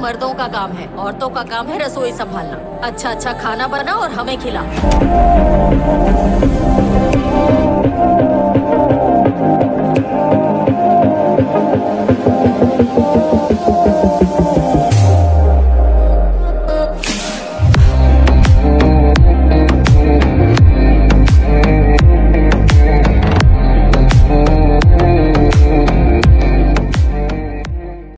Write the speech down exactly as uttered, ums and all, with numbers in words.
मर्दों का काम है, औरतों का काम है रसोई संभालना। अच्छा अच्छा खाना बना और हमें खिला।